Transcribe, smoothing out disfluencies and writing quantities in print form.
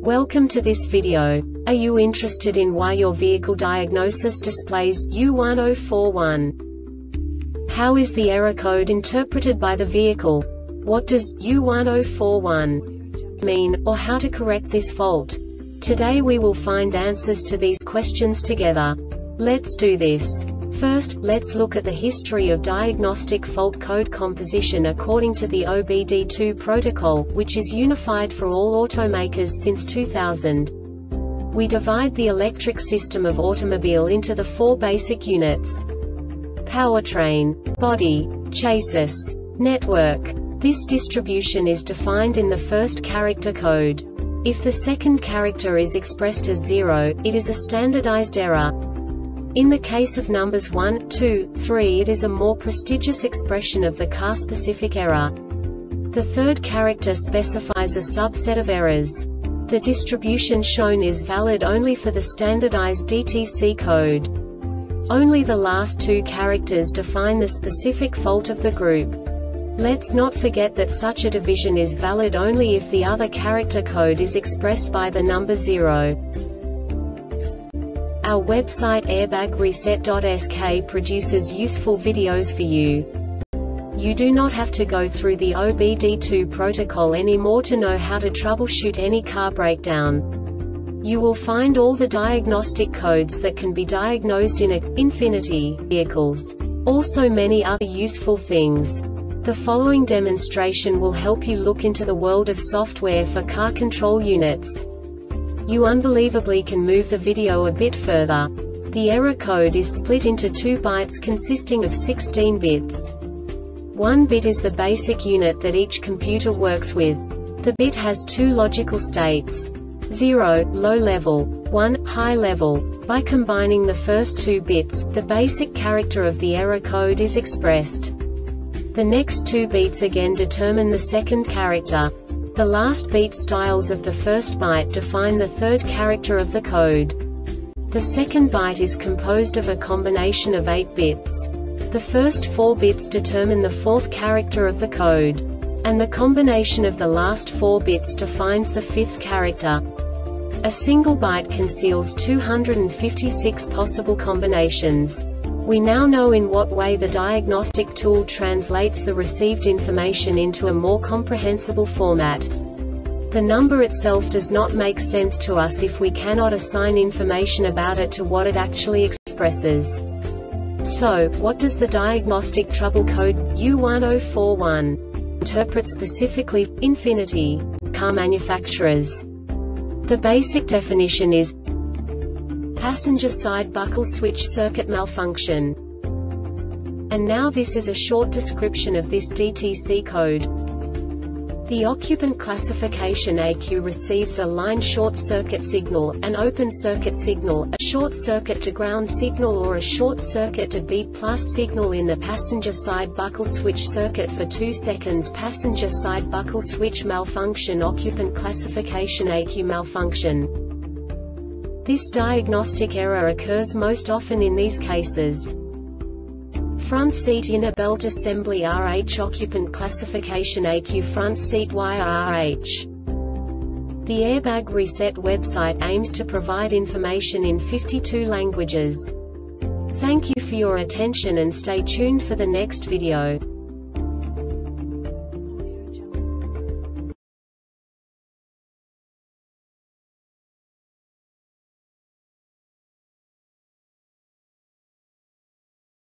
Welcome to this video. Are you interested in why your vehicle diagnosis displays U1041? How is the error code interpreted by the vehicle? What does U1041 mean, or how to correct this fault? Today we will find answers to these questions together. Let's do this. First, let's look at the history of diagnostic fault code composition according to the OBD2 protocol, which is unified for all automakers since 2000. We divide the electric system of automobile into the four basic units: powertrain, body, chassis, network. This distribution is defined in the first character code. If the second character is expressed as 0, it is a standardized error. In the case of numbers 1, 2, 3, it is a more prestigious expression of the car-specific error. The third character specifies a subset of errors. The distribution shown is valid only for the standardized DTC code. Only the last two characters define the specific fault of the group. Let's not forget that such a division is valid only if the other character code is expressed by the number 0. Our website airbagreset.sk produces useful videos for you. You do not have to go through the OBD2 protocol anymore to know how to troubleshoot any car breakdown. You will find all the diagnostic codes that can be diagnosed in Infiniti vehicles. Also many other useful things. The following demonstration will help you look into the world of software for car control units. You unbelievably can move the video a bit further. The error code is split into 2 bytes consisting of 16 bits. 1 bit is the basic unit that each computer works with. The bit has 2 logical states: 0, low level, 1, high level. By combining the first 2 bits, the basic character of the error code is expressed. The next 2 beats again determine the second character. The last beat styles of the first byte define the third character of the code. The second byte is composed of a combination of 8 bits. The first 4 bits determine the fourth character of the code. And the combination of the last 4 bits defines the fifth character. A single byte conceals 256 possible combinations. We now know in what way the diagnostic tool translates the received information into a more comprehensible format. The number itself does not make sense to us if we cannot assign information about it to what it actually expresses. So, what does the diagnostic trouble code U1041 interpret specifically for Infiniti car manufacturers? The basic definition is passenger side buckle switch circuit malfunction. And now this is a short description of this DTC code. The occupant classification AQ receives a line short circuit signal, an open circuit signal, a short circuit to ground signal or a short circuit to B+ signal in the passenger side buckle switch circuit for 2 seconds. Passenger side buckle switch malfunction, occupant classification AQ malfunction. This diagnostic error occurs most often in these cases: front seat inner belt assembly RH, occupant classification AQ, front seat wire RH. The Airbag Reset website aims to provide information in 52 languages. Thank you for your attention and stay tuned for the next video.